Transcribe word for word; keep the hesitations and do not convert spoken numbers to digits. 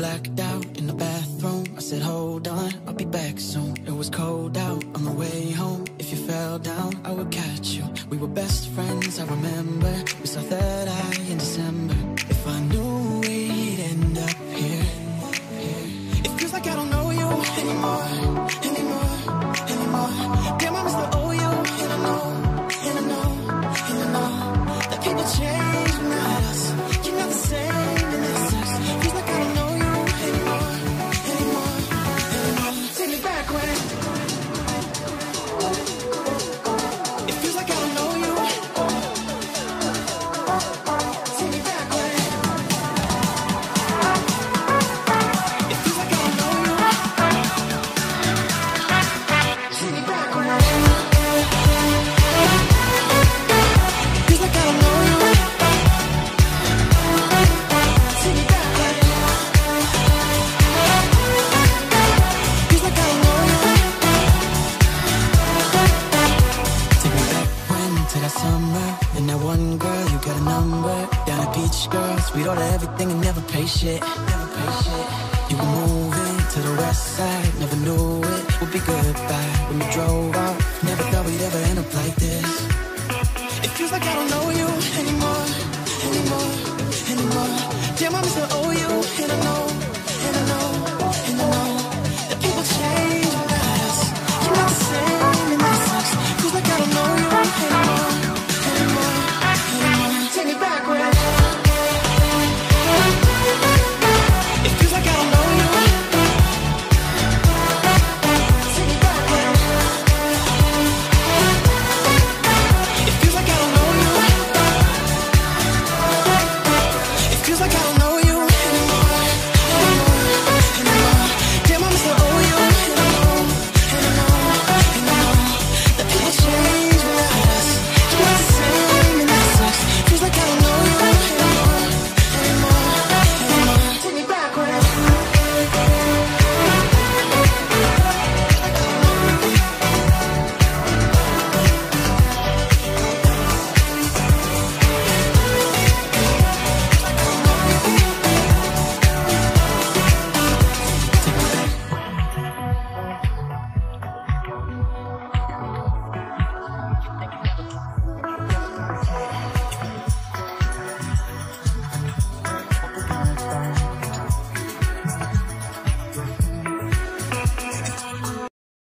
blacked out in the bathroom. I said, hold on, I'll be back soon. It was cold out on the way home. If you fell down, I would catch you. We were best friends, I remember. We saw third eye in December. If I knew we'd end up here, it feels like I don't know you anymore, anymore, anymore. Damn, I still owe you, and I know, and I know, and I know that people change, not us. You're not the same, and that sucks. Feels like I don't know you anymore, anymore, anymore. Take me back when it feels like I don't know you. Take me back when it feels like I don't know you. Take me back when feels like I don't know you. Take me back when feels like I don't know you. Take me back when, to that summer, and that one girl, you got a number. Down at Beach Girls, we'd order everything and never pay shit, never pay shit. You were moving to the west side, never knew it would be goodbye. When we drove out, never thought we'd ever end up like this. It feels like I don't know you anymore, anymore, anymore. Damn, I still owe you, and I know, and I know.